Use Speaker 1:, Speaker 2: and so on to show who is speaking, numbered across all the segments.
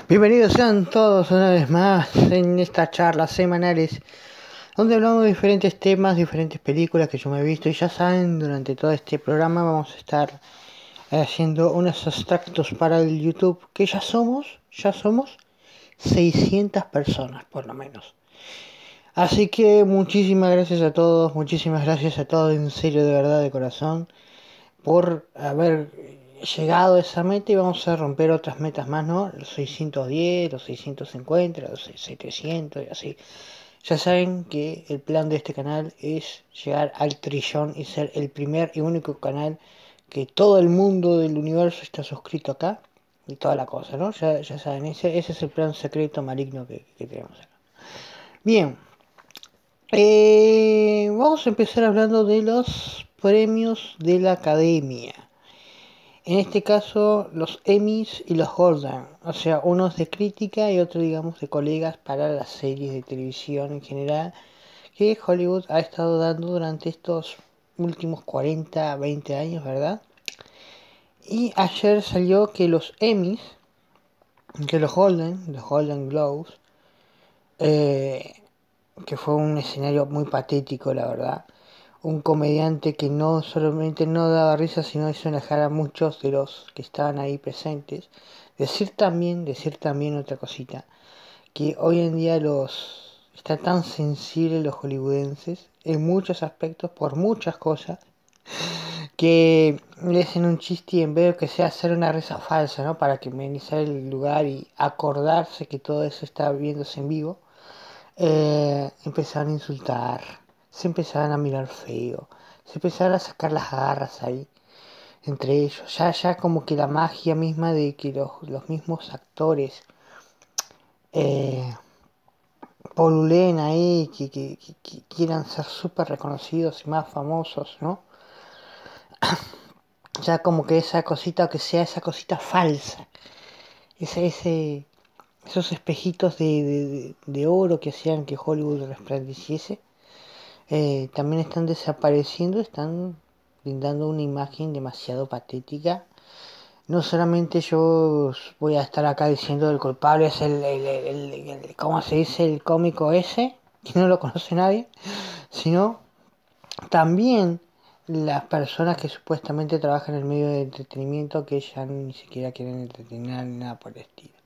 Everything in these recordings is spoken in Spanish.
Speaker 1: Bienvenidos sean todos una vez más en estas charlas semanales donde hablamos de diferentes temas, diferentes películas que yo me he visto y ya saben, durante todo este programa vamos a estar haciendo unos extractos para el YouTube que ya somos 600 personas por lo menos. Así que muchísimas gracias a todos en serio, de verdad, de corazón, por haber llegado a esa meta y vamos a romper otras metas más, ¿no? Los 610, los 650, los 700 y así. Ya saben que el plan de este canal es llegar al trillón y ser el primer y único canal que todo el mundo del universo está suscrito acá y toda la cosa, ¿no? Ya saben, ese es el plan secreto maligno que tenemos acá. Bien, vamos a empezar hablando de los premios de la academia. En este caso, los Emmys y los Golden, o sea, unos de crítica y otros, digamos, de colegas para las series de televisión en general, que Hollywood ha estado dando durante estos últimos 40, 20 años, ¿verdad? Y ayer salió que los Emmys, que los Golden Globes, eh, que fue un escenario muy patético, la verdad. Un comediante que no solamente no daba risa, sino hizo enojar a muchos de los que estaban ahí presentes. Decir también otra cosita, que hoy en día están tan sensibles los hollywoodenses en muchos aspectos, por muchas cosas, que le hacen un chiste y en vez de que sea hacer una risa falsa, ¿no? Para que amenizar el lugar y acordarse que todo eso está viéndose en vivo, empezaron a insultar, se empezaron a mirar feo, se empezaron a sacar las garras ahí entre ellos. Ya como que la magia misma de que los mismos actores eh, polulen ahí, que quieran ser súper reconocidos y más famosos, ¿no? Ya como que esa cosita, que sea esa cosita falsa, ese, esos espejitos de oro que hacían que Hollywood resplandeciese, también están desapareciendo, están brindando una imagen demasiado patética. No solamente yo voy a estar acá diciendo el culpable es ¿cómo se dice? El cómico ese, que no lo conoce nadie, sino también las personas que supuestamente trabajan en el medio de entretenimiento que ya ni siquiera quieren entretener ni nada por el estilo.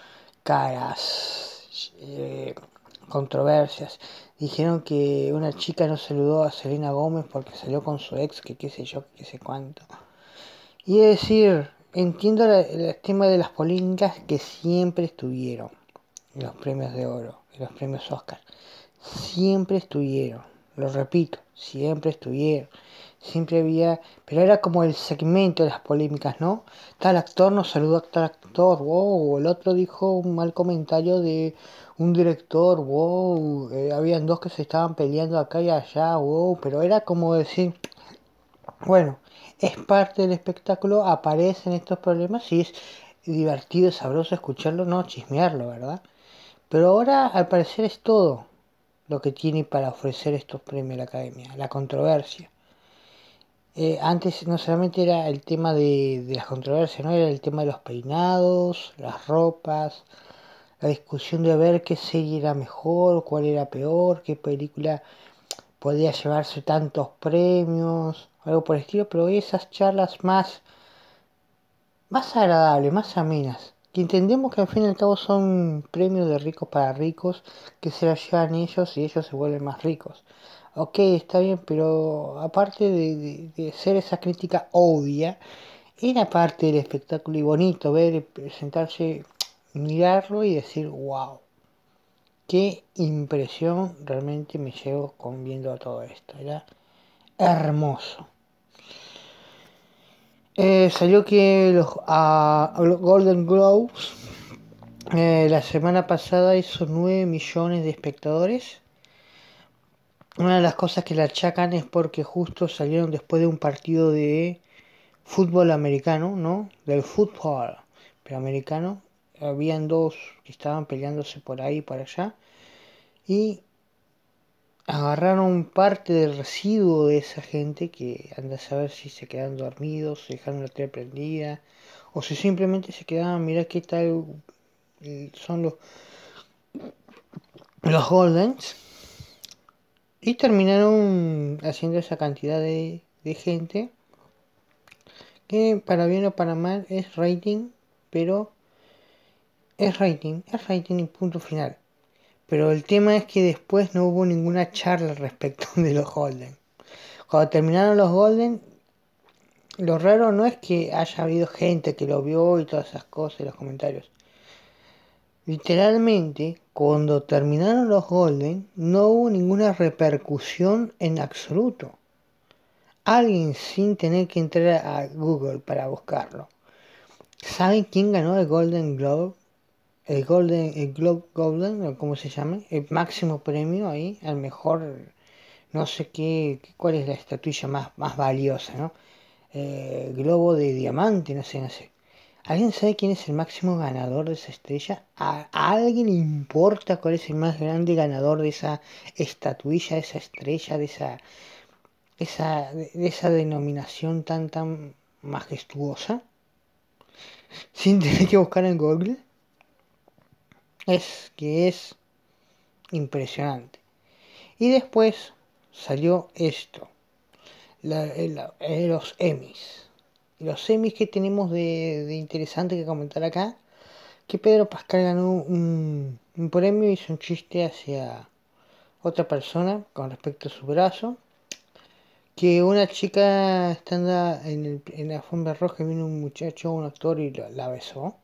Speaker 1: Caras, controversias. Dijeron que una chica no saludó a Selena Gómez porque salió con su ex, que qué sé yo, que qué sé cuánto. Y es decir, entiendo el tema de las polémicas que siempre estuvieron en los premios de oro, en los premios Oscar. Siempre estuvieron, lo repito, siempre estuvieron. Siempre había, pero era como el segmento de las polémicas, ¿no? Tal actor no saludó a tal actor, wow, el otro dijo un mal comentario de un director, wow, habían dos que se estaban peleando acá y allá, wow, pero era como decir, bueno, es parte del espectáculo, aparecen estos problemas y es divertido, sabroso escucharlo, no chismearlo, ¿verdad? Pero ahora al parecer es todo lo que tiene para ofrecer estos premios de la academia, la controversia. Antes no solamente era el tema de las controversias, no era el tema de los peinados, las ropas, la discusión de ver qué serie era mejor, cuál era peor, qué película podía llevarse tantos premios, algo por el estilo, pero hoy esas charlas más agradables, más amenas, que entendemos que al fin y al cabo son premios de ricos para ricos, que se los llevan ellos y ellos se vuelven más ricos. Ok, está bien, pero aparte de ser esa crítica obvia, era parte del espectáculo y bonito ver, sentarse, mirarlo y decir, wow, qué impresión realmente me llevo con viendo todo esto. Era hermoso. Salió que los Golden Globes la semana pasada hizo 9 millones de espectadores. Una de las cosas que le achacan es porque justo salieron después de un partido de fútbol americano, ¿no? Del fútbol, pero americano. Habían dos que estaban peleándose por ahí y por allá. Y agarraron parte del residuo de esa gente que anda a saber si se quedaron dormidos, se dejaron la tele prendida, o si simplemente se quedaban a mirar qué tal son los Goldens, y terminaron haciendo esa cantidad de gente que para bien o para mal es rating, pero es rating y punto final. Pero el tema es que después no hubo ninguna charla al respecto de los Golden. Cuando terminaron los Golden, lo raro no es que haya habido gente que lo vio y todas esas cosas y los comentarios. Literalmente, cuando terminaron los Golden, no hubo ninguna repercusión en absoluto. Alguien sin tener que entrar a Google para buscarlo. ¿Saben quién ganó el Golden Globe? El Globe Golden, o como se llama, el máximo premio ahí, al mejor, no sé qué, cuál es la estatuilla más valiosa, ¿no? Globo de diamante, no sé. ¿Alguien sabe quién es el máximo ganador de esa estrella? ¿A alguien le importa cuál es el más grande ganador de esa estatuilla, de esa estrella, de esa denominación tan majestuosa? Sin tener que buscar en Google. Es impresionante. Y después salió esto, los Emmys. Los Emmys que tenemos de interesante que comentar acá, que Pedro Pascal ganó un premio y hizo un chiste hacia otra persona con respecto a su brazo. Que una chica estando en la alfombra roja vino un muchacho, un actor y la besó.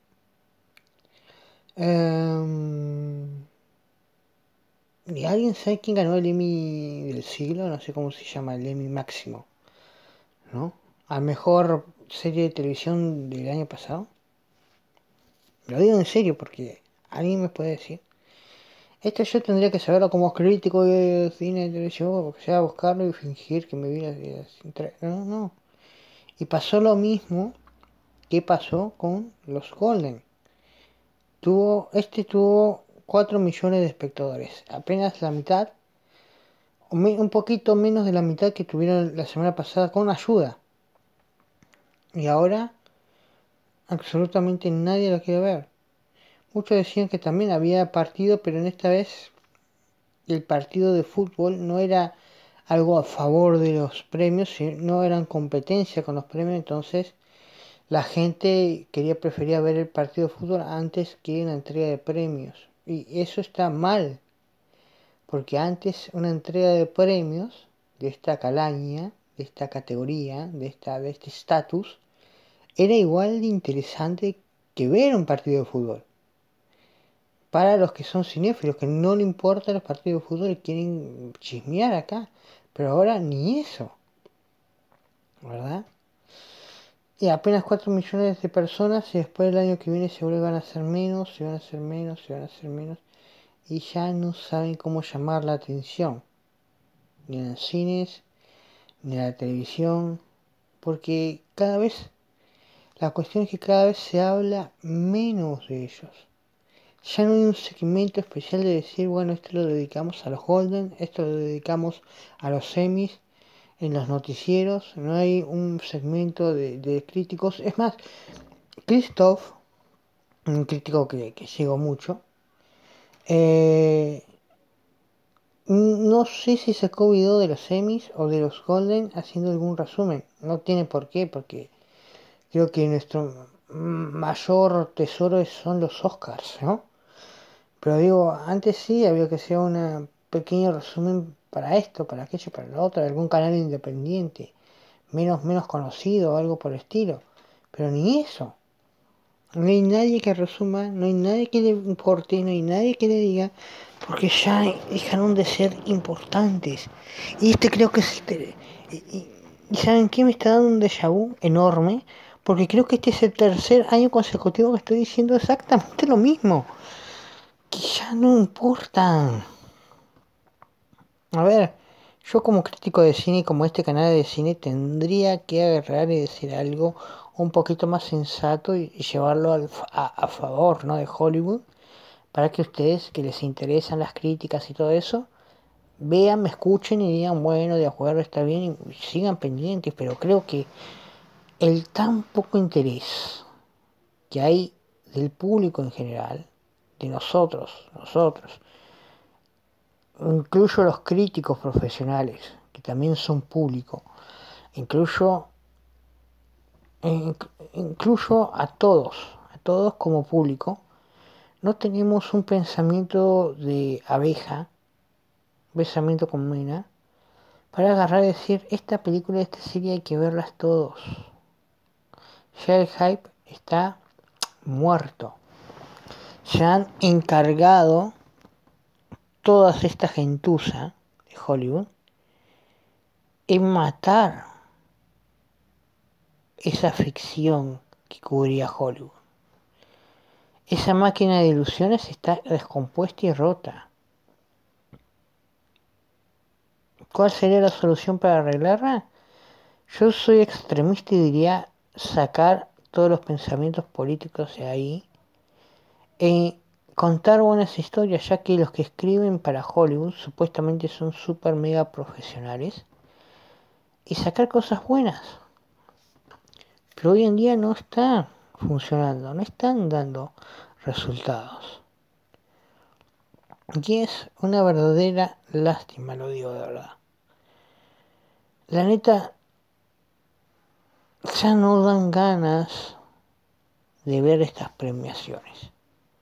Speaker 1: ¿Y alguien sabe quién ganó el Emmy del siglo? No sé cómo se llama, el Emmy máximo, ¿no? A mejor serie de televisión del año pasado. Lo digo en serio porque alguien me puede decir. Esto yo tendría que saberlo como crítico de cine de televisión, porque sea buscarlo y fingir que me vi No. Y pasó lo mismo que pasó con los Golden. Tuvo 4 millones de espectadores, apenas la mitad, un poquito menos de la mitad que tuvieron la semana pasada con ayuda. Y ahora absolutamente nadie lo quiere ver. Muchos decían que también había partido, pero en esta vez el partido de fútbol no era algo a favor de los premios, no eran competencia con los premios, entonces la gente prefería ver el partido de fútbol antes que una entrega de premios. Y eso está mal, porque antes una entrega de premios de esta calaña, de esta categoría, de este estatus, era igual de interesante que ver un partido de fútbol. Para los que son cinéfilos, que no le importan los partidos de fútbol y quieren chismear acá. Pero ahora ni eso, ¿verdad? Y apenas 4 millones de personas y después el año que viene se vuelvan a hacer menos, se van a hacer menos, se van a hacer menos. Y ya no saben cómo llamar la atención. Ni en los cines, ni en la televisión. Porque la cuestión es que cada vez se habla menos de ellos. Ya no hay un segmento especial de decir, bueno, esto lo dedicamos a los Golden, esto lo dedicamos a los semis, en los noticieros, no hay un segmento de críticos. Es más, Christoph, un crítico que sigo mucho, no sé si sacó video de los semis o de los Golden haciendo algún resumen. No tiene por qué, porque creo que nuestro mayor tesoro son los Oscars, ¿no? Pero digo, antes sí había que hacer un pequeño resumen para esto, para aquello, para lo otro, algún canal independiente, menos conocido o algo por el estilo. Pero ni eso. No hay nadie que resuma, no hay nadie que le importe, no hay nadie que le diga, porque ya dejaron de ser importantes. Y creo que es y ¿saben qué? Me está dando un déjà vu enorme, porque creo que este es el tercer año consecutivo que estoy diciendo exactamente lo mismo. Que ya no importan. A ver, yo como crítico de cine y como este canal de cine tendría que agarrar y decir algo un poquito más sensato y llevarlo a favor, ¿no?, de Hollywood, para que ustedes que les interesan las críticas y todo eso vean, me escuchen y digan, bueno, de acuerdo, está bien, y sigan pendientes. Pero creo que el tan poco interés que hay del público en general de nosotros, incluyo los críticos profesionales, que también son público, incluyo, incluyo a todos como público, no tenemos un pensamiento de abeja, pensamiento con mena, para agarrar y decir, esta película, esta serie hay que verlas todos. Ya el hype está muerto. Se han encargado toda esta gentuza de Hollywood en matar esa ficción que cubría Hollywood. Esa máquina de ilusiones está descompuesta y rota. ¿Cuál sería la solución para arreglarla? Yo soy extremista y diría sacar todos los pensamientos políticos de ahí e contar buenas historias, ya que los que escriben para Hollywood supuestamente son super mega profesionales, y sacar cosas buenas. Pero hoy en día no está funcionando, no están dando resultados. Y es una verdadera lástima, lo digo de verdad. La neta, ya no dan ganas de ver estas premiaciones.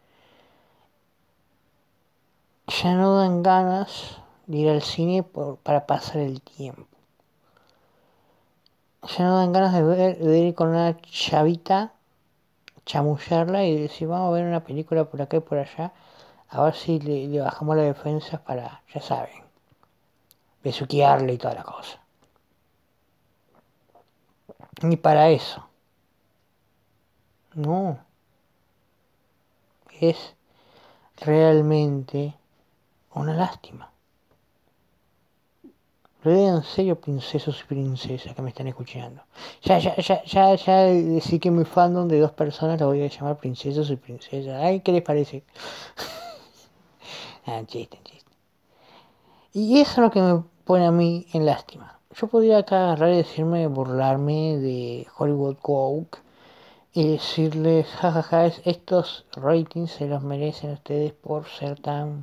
Speaker 1: Ya no dan ganas de ir al cine para pasar el tiempo. Ya no dan ganas de ir con una chavita, chamullarla y decir, vamos a ver una película por acá y por allá, a ver si le bajamos las defensas para, ya saben, besuquearle y toda la cosa. Ni para eso. No. Es realmente una lástima. Lo digo en serio, princesos y princesas que me están escuchando. Ya decí que mi fandom de dos personas lo voy a llamar princesos y princesas. Ay, ¿qué les parece? Chiste. Y eso es lo que me pone a mí en lástima. Yo podría acá agarrar y decirme, burlarme de Hollywood Coke y decirles, jajaja, estos ratings se los merecen ustedes por ser tan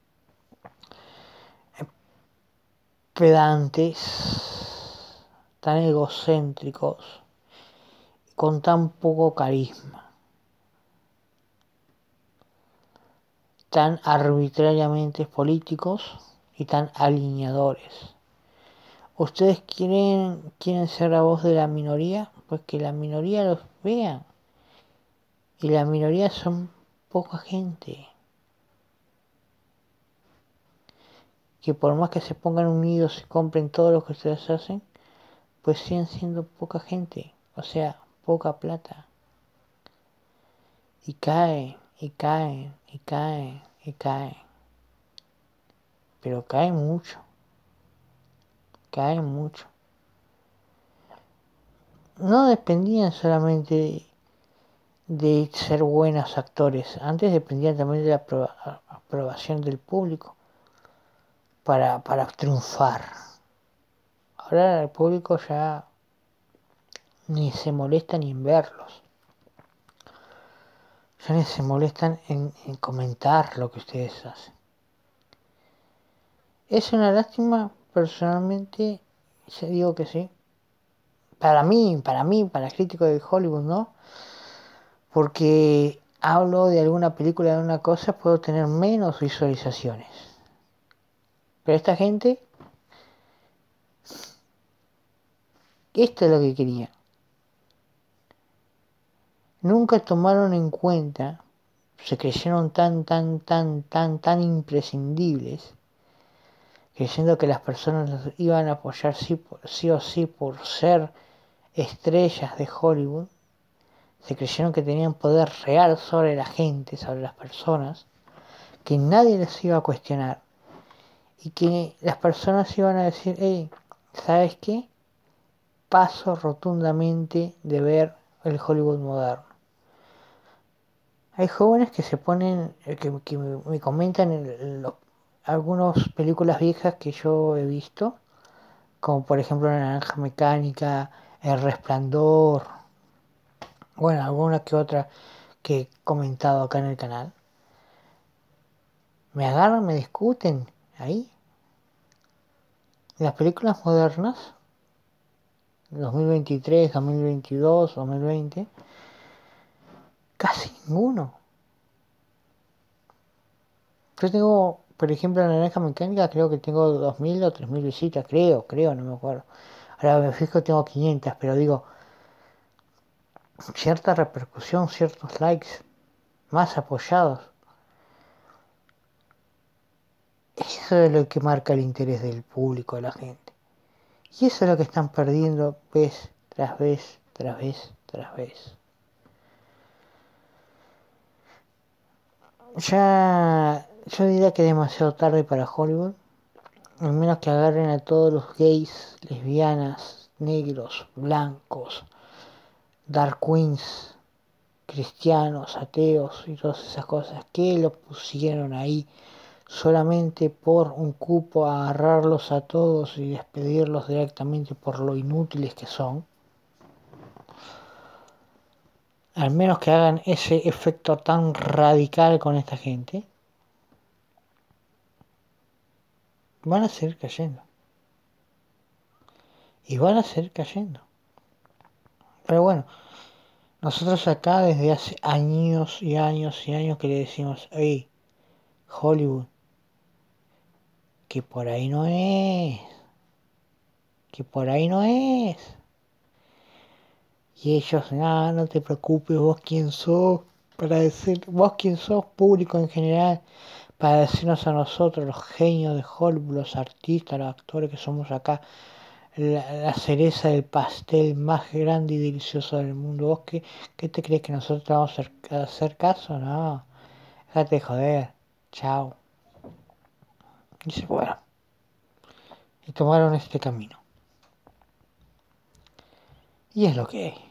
Speaker 1: pedantes, tan egocéntricos, con tan poco carisma, tan arbitrariamente políticos y tan alineadores. ¿Ustedes quieren ser la voz de la minoría? Pues que la minoría los vea. Y la minoría son poca gente. Que por más que se pongan unidos y compren todo lo que ustedes hacen, pues siguen siendo poca gente. O sea, poca plata. Y cae, y cae, y cae, y cae. Pero cae mucho. Cae mucho. No dependían solamente de ser buenos actores. Antes dependían también de la aprobación del público para triunfar. Ahora el público ya ni se molesta ni en verlos. Ya ni se molestan en comentar lo que ustedes hacen. Es una lástima, personalmente, ya digo que sí. Para mí, para el crítico de Hollywood, ¿no? Porque hablo de alguna película, de alguna cosa, puedo tener menos visualizaciones. Pero esta gente, esto es lo que quería. Nunca tomaron en cuenta, se creyeron tan imprescindibles, creyendo que las personas los iban a apoyar sí o sí por ser estrellas de Hollywood. Se creyeron que tenían poder real sobre la gente, sobre las personas, que nadie les iba a cuestionar y que las personas iban a decir, hey, ¿sabes qué? Paso rotundamente de ver el Hollywood moderno. Hay jóvenes que se ponen, que me comentan algunas películas viejas que yo he visto, como por ejemplo La Naranja Mecánica, El Resplandor, bueno, alguna que otra que he comentado acá en el canal. Me agarran, me discuten ahí. Las películas modernas, 2023, 2022, 2020, casi ninguno. Yo tengo, por ejemplo, en la Naranja Mecánica, creo que tengo 2000 o 3000 visitas, creo, no me acuerdo. Ahora me fijo, tengo 500, pero digo, cierta repercusión, ciertos likes, más apoyados. Eso es lo que marca el interés del público, de la gente. Y eso es lo que están perdiendo vez tras vez, tras vez, tras vez. Ya, yo diría que es demasiado tarde para Hollywood. Al menos que agarren a todos los gays, lesbianas, negros, blancos, dark queens, cristianos, ateos y todas esas cosas que lo pusieron ahí solamente por un cupo, a agarrarlos a todos y despedirlos directamente por lo inútiles que son. Al menos que hagan ese efecto tan radical con esta gente, van a seguir cayendo. Y van a seguir cayendo. Pero bueno, nosotros acá desde hace años y años y años que le decimos, hey, Hollywood, que por ahí no es, que por ahí no es. Y ellos, no te preocupes, vos quién sos, para decir, vos quién sos, público en general, para decirnos a nosotros, los genios de Hollywood, los artistas, los actores que somos acá, la cereza del pastel más grande y delicioso del mundo. ¿Vos qué te crees, que nosotros te vamos a hacer caso? No, déjate de joder, chao. Y se fueron, y tomaron este camino. Y es lo que hay.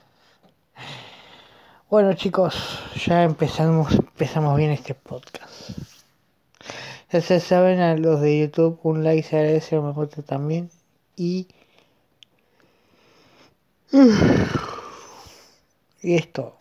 Speaker 1: Bueno chicos, ya empezamos bien este podcast. Ya se saben, a los de YouTube, un like se agradece, a lo mejor también. Y esto.